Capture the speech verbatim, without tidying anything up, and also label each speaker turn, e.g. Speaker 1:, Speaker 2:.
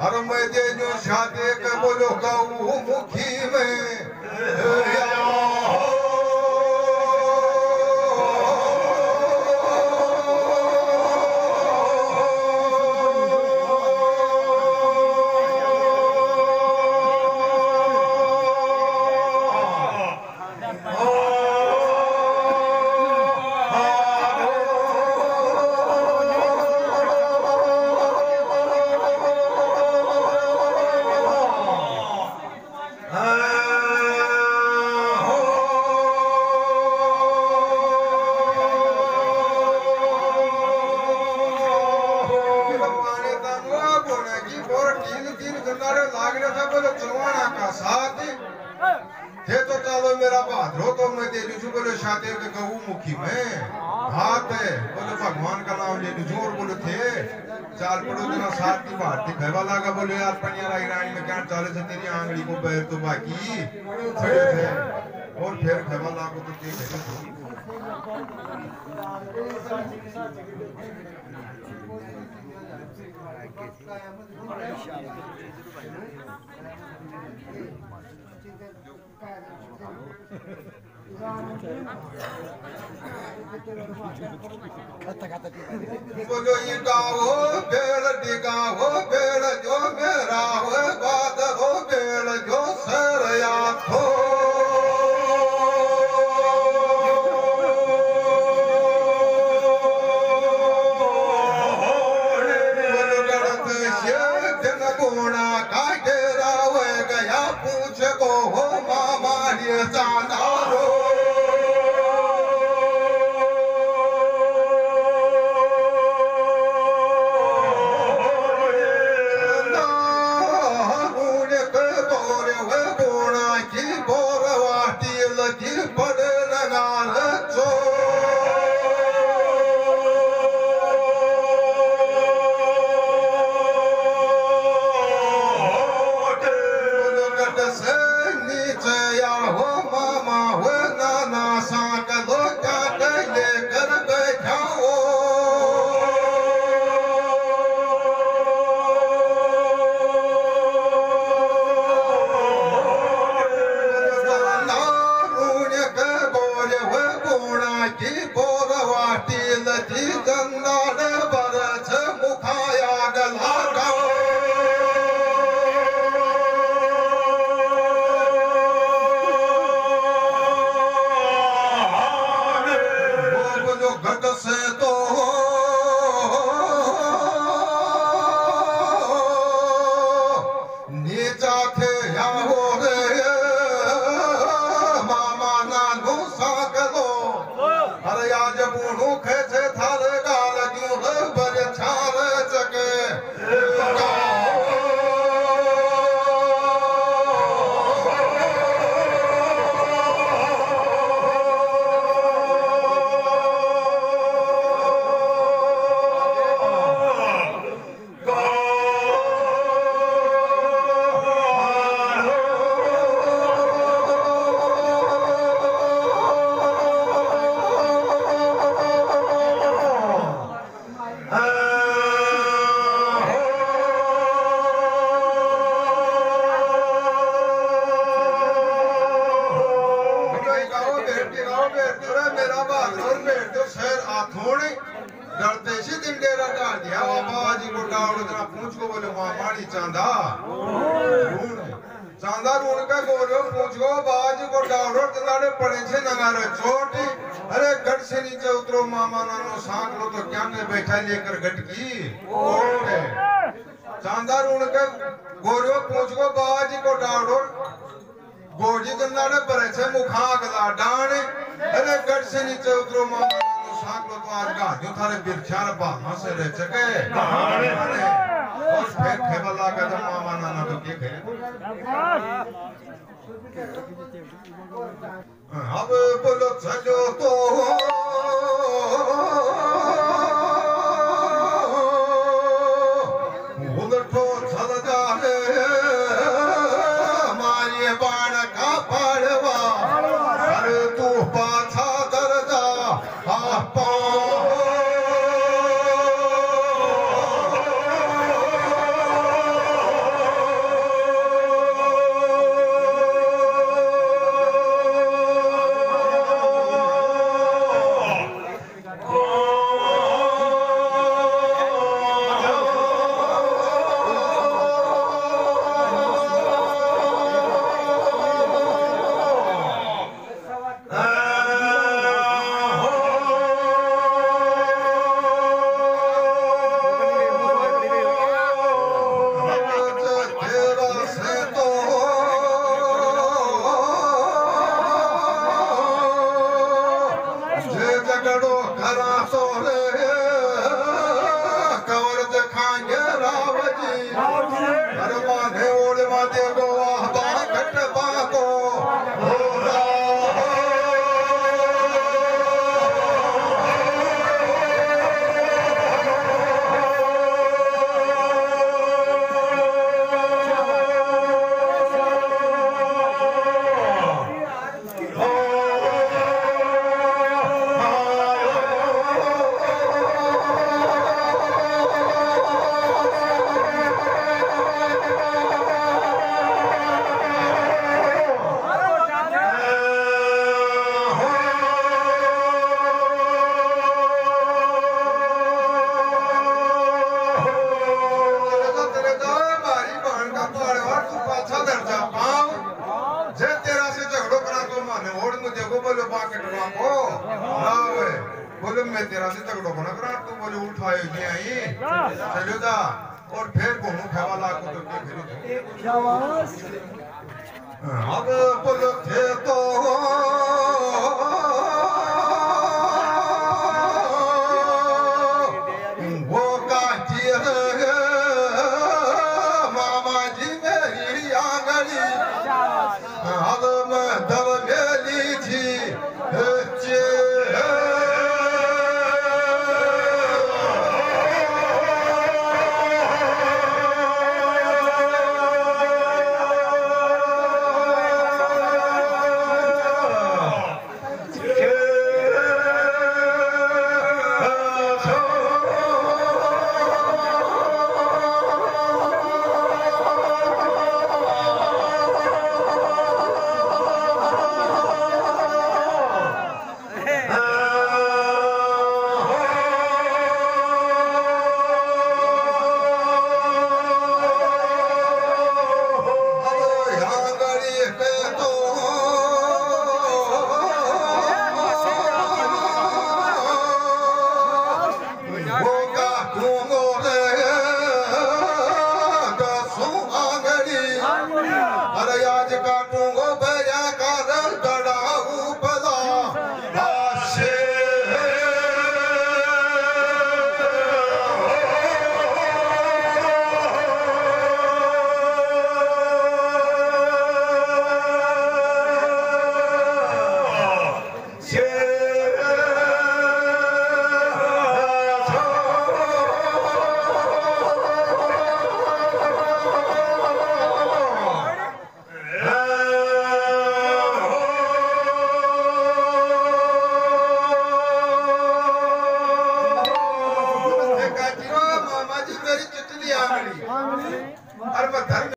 Speaker 1: और मैं जे जो शादी के बोलो कहूँ मुखी में शादी के कहूँ मुखी में हाथ है बोले भगवान का नाम ले जोर बोले थे चाल पड़ो जना साथ की बात थी कहवा लगा बोले यार पनियारा ईरानी में क्या चाले से तेरी आंगली को बैर तो बाकी खड़े थे और फिर कहवा लागो तो क्या कहे बोलो ये गाओ बेड़ दिगाओ बेड़ जो मेरा हो बात हो बेड़ जो सर याथो बोलो गणत से जन गुणा का डेरा हो गया पूछ को हो मामा ये जाना रो अब बोलो चलो तो उलटो चल जाए हमारे बाण का पाड़वा अरे तू पाछा कर जा आप बाकटवा को लावे बोले मैं तेरा से तगड़ो को ना करा तू बोले उठाए जी आई चलो जा और फिर घूमू खेवाला को तो के फिर शाबाश अब बोले थे तो वो काटी मामा जी मेरी आंगली अब मैं दब मेली थी